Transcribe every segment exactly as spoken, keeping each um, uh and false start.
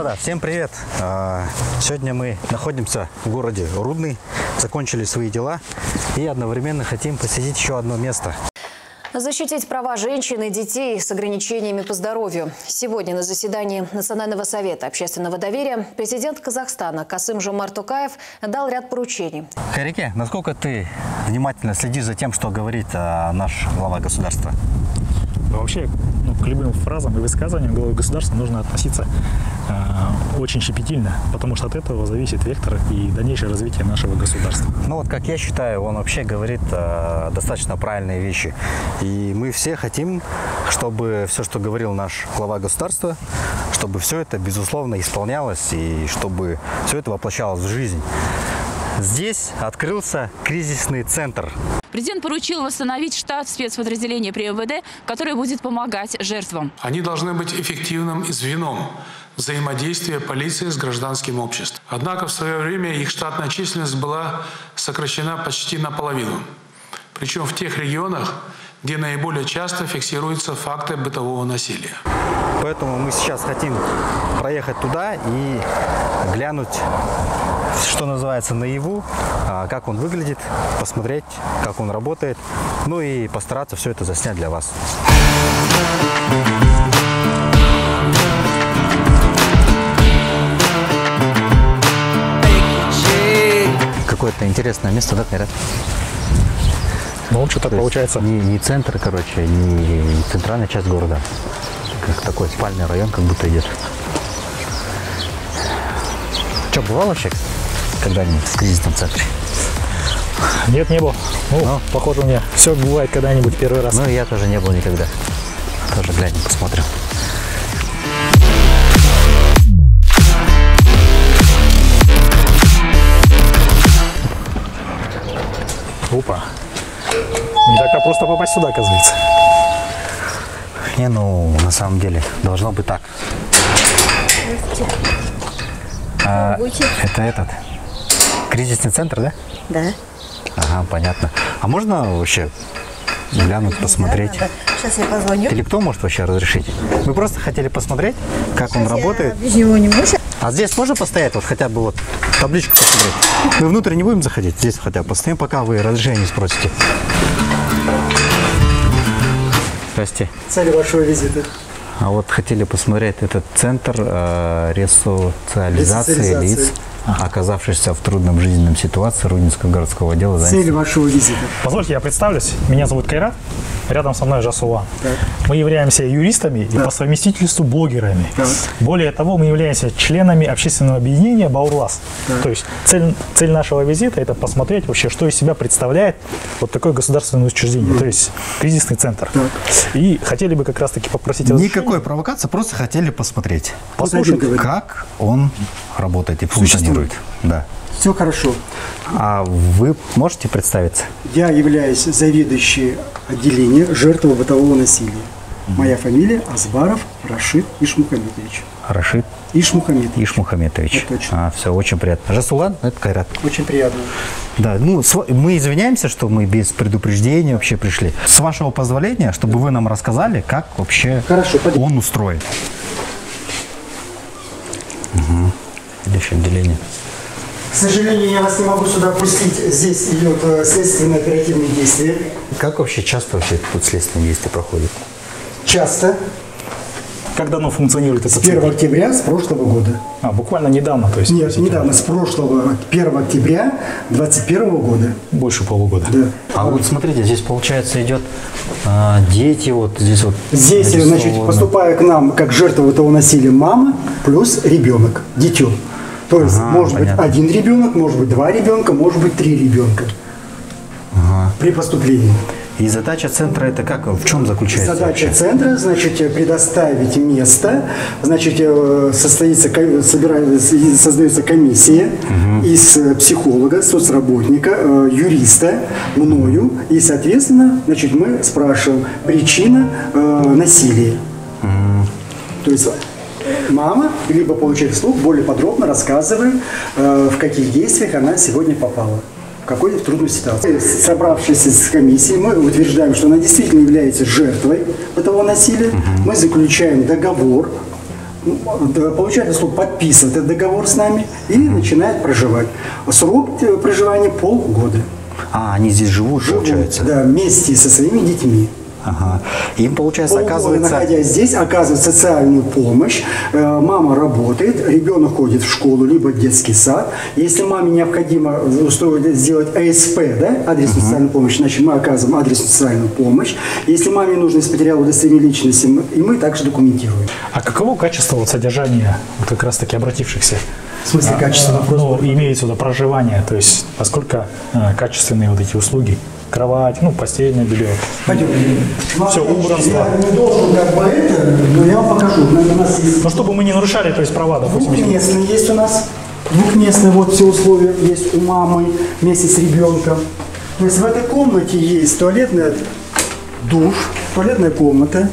Ребята, всем привет! Сегодня мы находимся в городе Рудный, закончили свои дела и одновременно хотим посетить еще одно место. Защитить права женщин и детей с ограничениями по здоровью. Сегодня на заседании Национального совета общественного доверия президент Казахстана Касым-Жомарт Токаев дал ряд поручений. Хайреке, насколько ты внимательно следишь за тем, что говорит а, наш глава государства? Вообще, ну, к любым фразам и высказываниям главы государства нужно относиться э, очень щепетильно, потому что от этого зависит вектор и дальнейшее развитие нашего государства. Ну вот, как я считаю, он вообще говорит э, достаточно правильные вещи. И мы все хотим, чтобы все, что говорил наш глава государства, чтобы все это, безусловно, исполнялось и чтобы все это воплощалось в жизнь. Здесь открылся кризисный центр. Президент поручил восстановить штат спецподразделения при МВД, который будет помогать жертвам. Они должны быть эффективным звеном взаимодействия полиции с гражданским обществом. Однако в свое время их штатная численность была сокращена почти наполовину. Причем в тех регионах, где наиболее часто фиксируются факты бытового насилия. Поэтому мы сейчас хотим проехать туда и глянуть, что называется, наяву, как он выглядит, посмотреть, как он работает, ну и постараться все это заснять для вас. Какое-то интересное место, да, Кайрат? Ну, что-то получается. Не, не центр, короче, не, не центральная часть города. Как такой спальный район, как будто идет. Что, бывал вообще когда-нибудь в кризисном центре? Нет, не был. Ну, Но. похоже, у меня все бывает когда-нибудь первый раз. Ну, я тоже не был никогда. Тоже глянем, посмотрим. Опа. Не так просто попасть сюда, оказывается. Не, ну, на самом деле, должно быть так. А, это этот, кризисный центр, да? Да. Ага, понятно. А можно вообще глянуть, посмотреть? Да, сейчас я позвоню. Или кто может вообще разрешить? Мы просто хотели посмотреть, как сейчас он работает. Без него не могу. А здесь можно постоять, вот хотя бы вот табличку посмотреть? Мы внутрь не будем заходить, здесь хотя бы постоим, пока вы разрешение спросите. Здрасте. Цель вашего визита? А вот хотели посмотреть этот центр э, ресоциализации, ресоциализации лиц, ага. оказавшихся в трудном жизненном ситуации Рудненского городского отдела. Цель вашего визита? Позвольте, я представлюсь. Меня зовут Кайрат. Рядом со мной Жасулан. Так. Мы являемся юристами так. и по совместительству блогерами. Так. Более того, мы являемся членами общественного объединения «Баурлас». Так. То есть цель, цель нашего визита – это посмотреть вообще, что из себя представляет вот такое государственное учреждение, mm. то есть кризисный центр. Так. И хотели бы как раз-таки попросить… Никакой провокации, просто хотели посмотреть, послушать, как он работает и функционирует. Да. Все хорошо. А вы можете представиться? Я являюсь заведующей отделения жертвы бытового насилия. Mm-hmm. Моя фамилия Азбаров Рашид Ишмухаметович. Рашид Ишмухаметович. Ишмухаметович. Вот точно. А, все, очень приятно. Жасулан, это Кайрат. Очень приятно. Да, ну, мы извиняемся, что мы без предупреждения вообще пришли. С вашего позволения, чтобы вы нам рассказали, как вообще Хорошо, он устроен. Угу. Следующее отделение. К сожалению, я вас не могу сюда пустить. Здесь идет следственное оперативное действие. Как вообще часто вообще тут следственные действия проходят? Часто. Когда оно функционирует? С первого октября с прошлого года. А, буквально недавно, то есть? Нет, недавно, с прошлого, первого октября двадцать первого года. Больше полугода. Да. А вот смотрите, здесь получается идет а, дети, вот здесь вот. Здесь, значит, поступая к нам как жертва этого насилия мама плюс ребенок, дитё. То есть, ага, может понятно. быть один ребенок, может быть два ребенка, может быть три ребенка ага. при поступлении. И задача центра это как? В чем заключается? Задача вообще? центра, значит, предоставить место, значит, состоится, собирается, создается комиссия угу. из психолога, соцработника, юриста, мною, и, соответственно, значит, мы спрашиваем причина э, насилия. Угу. То есть мама, либо получает вслух, более подробно рассказывает, э, в каких действиях она сегодня попала. Какой-то трудной ситуации. Собравшись с комиссией, мы утверждаем, что она действительно является жертвой этого насилия. Угу. Мы заключаем договор получатель услуг подписывает этот договор с нами и mm-hmm. начинает проживать. Срок проживания полгода. А, они здесь живут, живут, получается? Да, вместе со своими детьми. Ага. Им, получается, Полгода, оказывается... находясь здесь, оказывает социальную помощь. Мама работает, ребенок ходит в школу, либо в детский сад. Если маме необходимо сделать АСП, да, адресную uh-huh. социальную помощь, значит, мы оказываем адресную социальную помощь. Если маме нужно из материала удостоверения личности, и мы также документируем. А каково качество вот содержания вот как раз-таки обратившихся? В смысле а, качество? Ну, имеется в виду проживание, то есть насколько а, качественные вот эти услуги? Кровать, ну, постельное белье. Пойдем. Все, убранство. Я не должен как бы это, но я вам покажу. У нас есть... Ну, чтобы мы не нарушали, то есть права, допустим. Двухместный есть у нас. Двухместный, вот все условия есть у мамы вместе с ребенком. То есть в этой комнате есть туалетный душ, туалетная комната,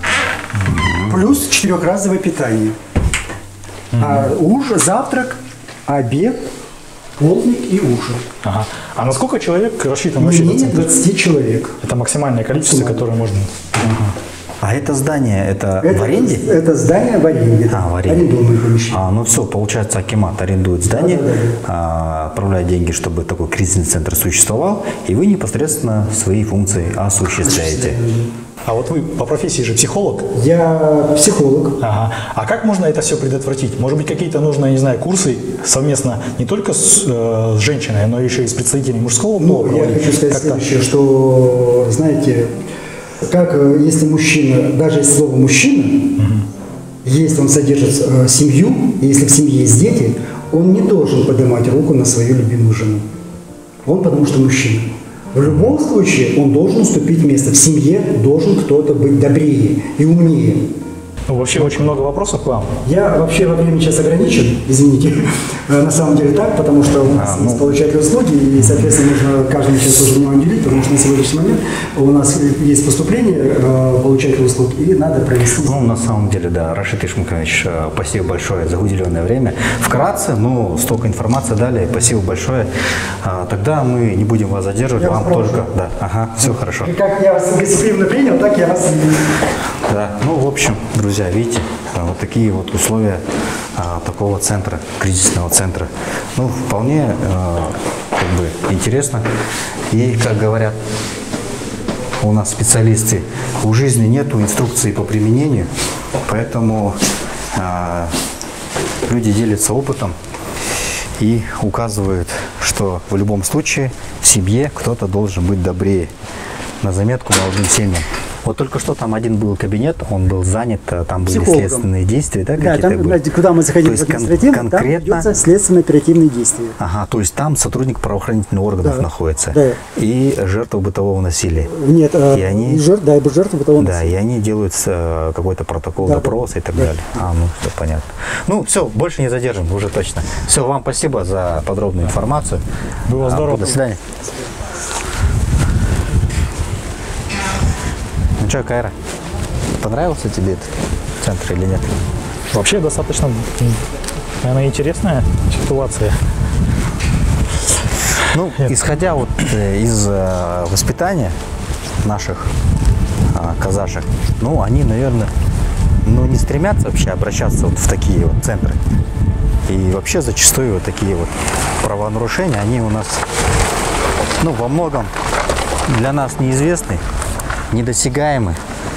плюс четырехразовое питание. А ужин, завтрак, обед, полдник и ужин. Ага. А на сколько человек рассчитан вообще? Не двадцать человек. Это максимальное количество, максимальное. Которое можно... Ага. А это здание, это, это в аренде? Это здание в аренде. А, в аренде. Арендуемое помещение. А, ну все, получается, Акимат арендует здание, да, да, да. А, отправляет деньги, чтобы такой кризисный центр существовал, и вы непосредственно свои функции осуществляете. А вот вы по профессии же психолог? Я психолог. Ага. А как можно это все предотвратить? Может быть, какие-то нужно, я не знаю, курсы совместно не только с, э, с женщиной, но еще и с представителями мужского пола? Ну, я хочу сказать как-то... следующее, что, знаете, как если мужчина, даже если слово мужчина, угу. если он содержит э, семью, если в семье есть дети, он не должен поднимать руку на свою любимую жену. Он потому что мужчина. В любом случае он должен уступить место. В семье должен кто-то быть добрее и умнее. Ну, вообще очень много вопросов к вам. Я вообще во времени сейчас ограничен, извините. На самом деле так, потому что у нас а, есть ну... получатель услуги, и, соответственно, нужно каждому сейчас тоже внимание уделить, потому что на сегодняшний момент у нас есть поступление получателя услуг, и надо провести. Ну, на самом деле, да, Рашид Ишмукович, спасибо большое за уделенное время. Вкратце, ну, столько информации дали, спасибо большое. Тогда мы не будем вас задерживать, я вам вас только... Да, ага, все хорошо. И как я вас гостеприимно принял, так я вас... Да, ну, в общем, друзья, видите, вот такие вот условия а, такого центра, кризисного центра. Ну, вполне а, как бы интересно. И, как говорят у нас специалисты, у жизни нету инструкции по применению, поэтому а, люди делятся опытом и указывают, что в любом случае в семье кто-то должен быть добрее. На заметку молодым семьям. Вот только что там один был кабинет, он был занят, там были Психологом. Следственные действия, да, какие-то да, там, были? Куда мы заходим в административный, кон- конкретно... там ведется следственно-оперативные действия. Ага, то есть там сотрудник правоохранительных органов да, находится. Да. И жертва бытового насилия. Нет, и они, жертв, да, жертва бытового да, насилия. Да, и они делают какой-то протокол да, допроса да, и так да. далее. А, ну, все понятно. Ну, все, больше не задержим, уже точно. Все, вам спасибо за подробную информацию. Было здорово. До свидания. Ну что, Кайра, понравился тебе этот центр или нет? Вообще достаточно, наверное, интересная ситуация. Ну, нет. Исходя вот из э, воспитания наших э, казашек, ну, они, наверное, ну, не стремятся вообще обращаться вот в такие вот центры. И вообще зачастую вот такие вот правонарушения, они у нас, ну, во многом для нас неизвестны, недосягаемы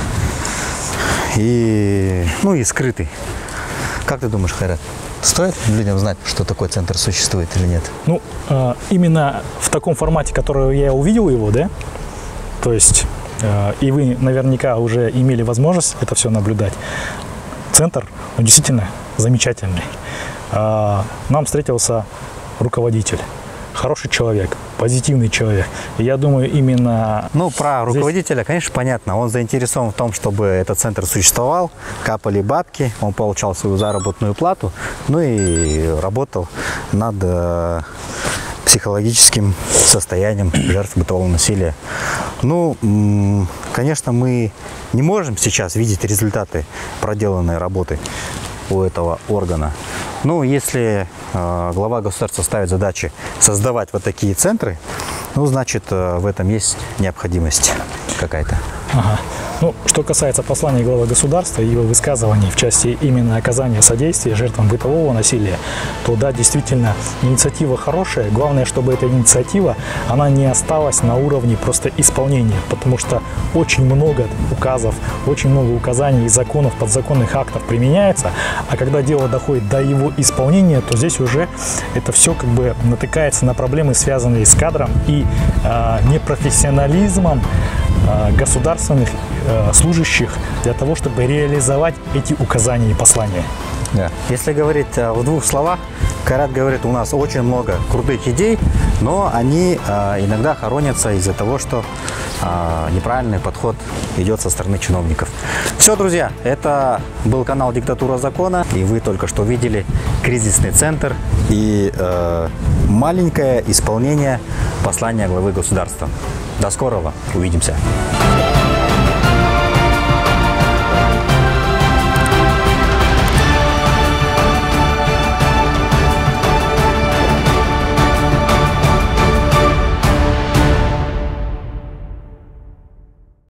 и, ну, и скрыты. Как ты думаешь, Хайрат, стоит людям знать, что такой центр существует или нет? Ну, э, именно в таком формате, который я увидел его, да, то есть, э, и вы наверняка уже имели возможность это все наблюдать. Центр, ну, действительно замечательный. Э, нам встретился руководитель. Хороший человек, позитивный человек. И я думаю, именно... Ну, про здесь... руководителя, конечно, понятно. Он заинтересован в том, чтобы этот центр существовал, капали бабки, он получал свою заработную плату, ну и работал над э, психологическим состоянием жертв бытового насилия. Ну, м- конечно, мы не можем сейчас видеть результаты проделанной работы у этого органа. Ну, если э, глава государства ставит задачи создавать вот такие центры, ну, значит, э, в этом есть необходимость какая-то. Ага. Ну, что касается послания главы государства и его высказываний в части именно оказания содействия жертвам бытового насилия, то да, действительно, инициатива хорошая. Главное, чтобы эта инициатива, она не осталась на уровне просто исполнения, потому что очень много указов, очень много указаний и законов, подзаконных актов применяется, а когда дело доходит до его исполнения, то здесь уже это все как бы натыкается на проблемы, связанные с кадром и э, непрофессионализмом э, государственных э, служащих для того, чтобы реализовать эти указания и послания. Да. Если говорить э, в двух словах, Кайрат говорит, у нас очень много крутых идей, но они э, иногда хоронятся из-за того, что э, неправильный подход идет со стороны чиновников. Все, друзья, это был канал «Диктатура закона», и вы только что видели кризисный центр и э, маленькое исполнение послания главы государства. До скорого, увидимся.